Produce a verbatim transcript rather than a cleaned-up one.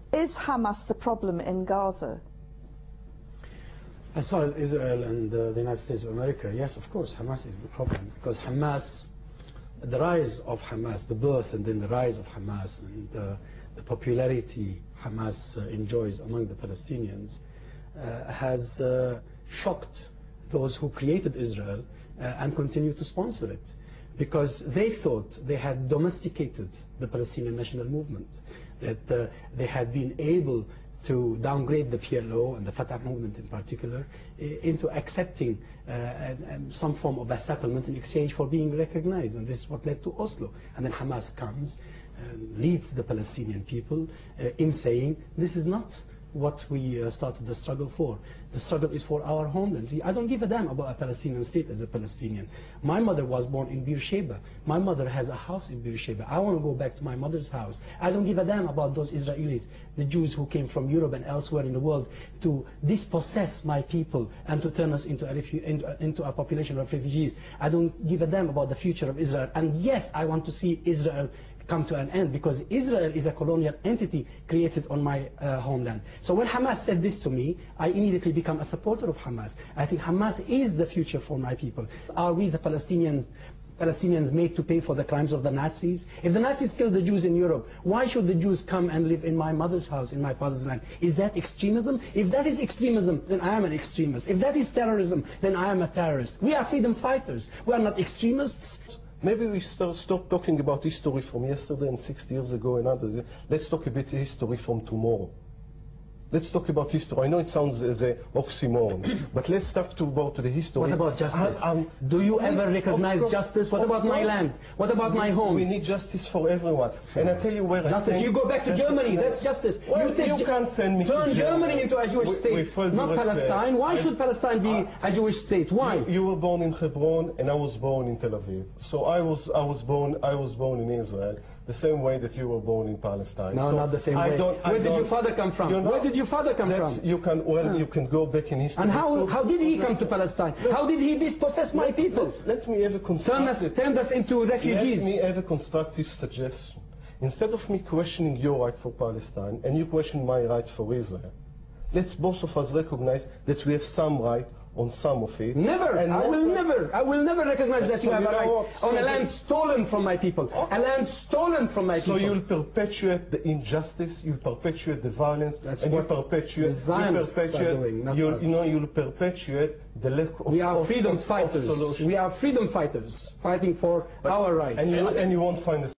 Is Hamas the problem in Gaza? As far as Israel and uh, the United States of America, yes, of course, Hamas is the problem, because Hamas, the rise of Hamas, the birth and then the rise of Hamas, and uh, the popularity Hamas uh, enjoys among the Palestinians uh, has uh, shocked those who created Israel uh, and continue to sponsor it, because they thought they had domesticated the Palestinian national movement, that uh, they had been able to downgrade the P L O and the Fatah movement in particular into accepting uh, and some form of a settlement in exchange for being recognized. And this is what led to Oslo. And then Hamas comes, uh, leads the Palestinian people uh, in saying, this is not what we uh, started the struggle for. The struggle is for our homeland. See, I don't give a damn about a Palestinian state as a Palestinian. My mother was born in Beersheba. My mother has a house in Beersheba. I want to go back to my mother's house. I don't give a damn about those Israelis, the Jews who came from Europe and elsewhere in the world to dispossess my people and to turn us into a, into, into a population of refugees. I don't give a damn about the future of Israel. And yes, I want to see Israel come to an end, because Israel is a colonial entity created on my uh, homeland. So when Hamas said this to me, I immediately become a supporter of Hamas. I think Hamas is the future for my people. Are we the Palestinian Palestinians made to pay for the crimes of the Nazis? If the Nazis killed the Jews in Europe, why should the Jews come and live in my mother's house, in my father's land? Is that extremism? If that is extremism, then I am an extremist. If that is terrorism, then I am a terrorist. We are freedom fighters. We are not extremists. Maybe we start, stop talking about history from yesterday and sixty years ago and others. Let's talk a bit history from tomorrow. Let's talk about history. I know it sounds as an oxymoron, but let's talk to about the history. What about justice? I, um, Do you ever recognize course, justice? What about my land? What about my homes? We need justice for everyone. And I tell you where justice. I You go back to Germany. That's justice. Well, you take, you can't send me turn to Germany Germany into a Jewish we, state, we not Palestine. Why I, should Palestine be I, a Jewish state? Why? You, you were born in Hebron, and I was born in Tel Aviv. So I was, I was born, I was born in Israel, the same way that you were born in Palestine. No, so not the same I way. Don't, I Where did don't, your father come from? You know, Where did your father come from? You can, well, you can go back in history. And how, how did he come to Palestine? How did he dispossess my people? Let, let me have a Turn us, constructive... turn us into refugees. Let me have a constructive suggestion. Instead of me questioning your right for Palestine and you question my right for Israel, let's both of us recognize that we have some right on some of it. Never. And I will right. never. I will never recognize that so you have you a right so on a land this, stolen from my people. Okay. A land stolen from my so people. So you'll perpetuate the injustice, you'll perpetuate the violence, That's and you what perpetuate, the Zionists you perpetuate, are doing, not you'll, us. you know, you'll perpetuate the lack of We are of, freedom of, fighters. of We are freedom fighters fighting for but, our rights. And you, and you won't find a